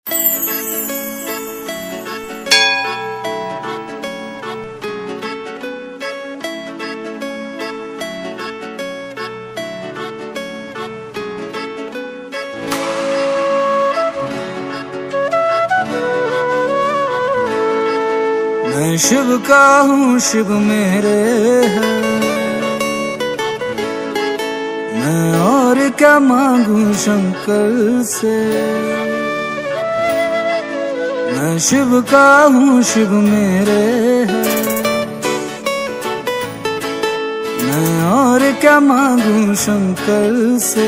मैं शिव का हूँ, शिव मेरे है। मैं और क्या मांगू शंकर से। मैं शिव का हूँ, शिव मेरे है। मैं और क्या मांगू शंकर से।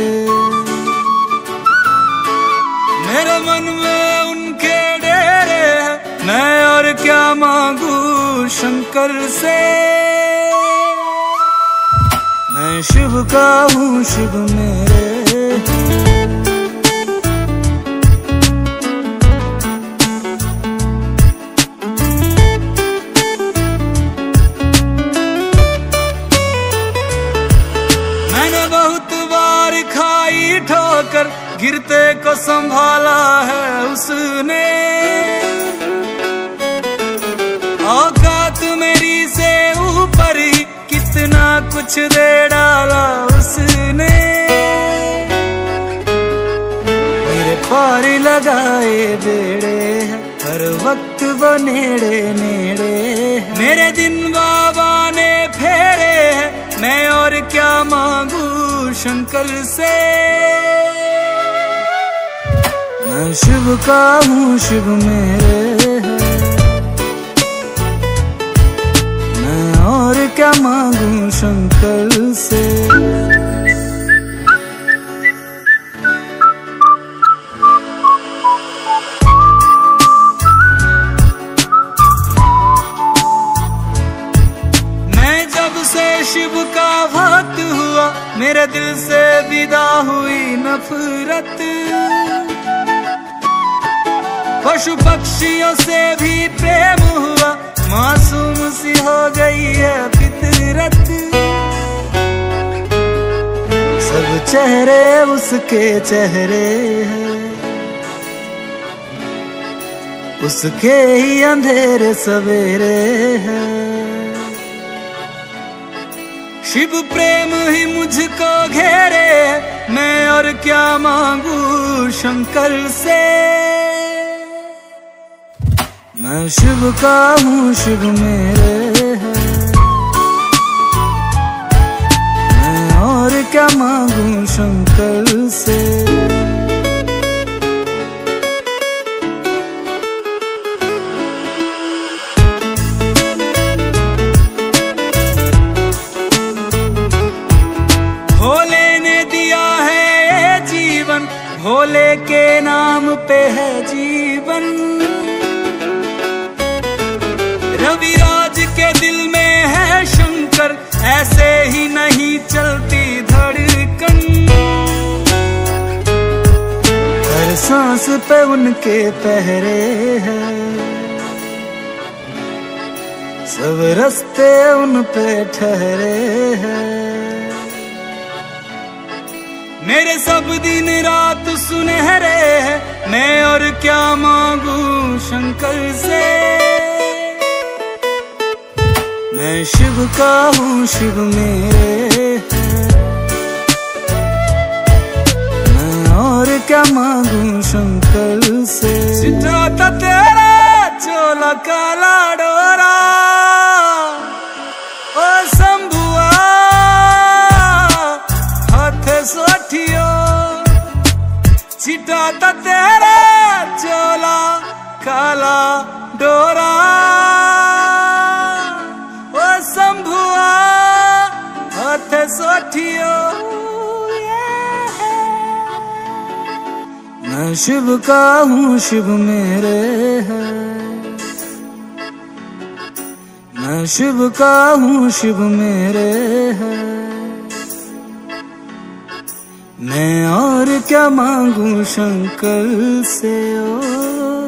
मेरे मन में उनके डेरे हैं, मैं और क्या मांगू शंकर से। मैं शिव का हूँ, शिव मेरे। मैंने बहुत बार खाई ठोकर, गिरते को संभाला है उसने। औकात मेरी से ऊपर ही कितना कुछ दे डाला उसने। मेरे पार लगाए बेड़े हैं, हर वक्त वो नेड़े नेड़े। मेरे दिन बाबा ने फेरे हैं, मैं और क्या मांगू शंकर से। मैं शिव का हूँ, शिव मेरे है। मैं और क्या मांगू शंकर से। मैं जब से शिव का भक्त हुआ, मेरे दिल से विदा हुई नफरत। पशु पक्षियों से भी प्रेम हुआ, मासूम सी हो गई है फितरत। सब चेहरे उसके चेहरे हैं, उसके ही अंधेरे सवेरे हैं। शिव प्रेम ही मुझको घेरे, मैं और क्या मांगू शंकर से। मैं शिव का हूँ, शिव मेरे है। मैं और क्या मांगू शंकर से। भोले ने दिया है जीवन, भोले के नाम पे है जीवन। रविराज के दिल में है शंकर, ऐसे ही नहीं चलती धड़कन। हर सांस पे उनके पहरे हैं, सब रास्ते उन पे ठहरे हैं। मेरे सब दिन रात सुनहरे हैं, मैं और क्या मांगू शंकर से। मैं शिव का हूँ, शिव मेरे है। मैं और क्या मांगू शंकर से। सिटाता तेरा चोला काला डोरा, ओ शंभुआ हाथ सोठियो। सिटाता तेरा चोला काला डोरा, शंभुआ हाथ सोठियो। मैं शिव का हूँ, शिव मेरे है। मैं शिव का हूँ, शिव मेरे है। मैं और क्या मांगू शंकर से। ओ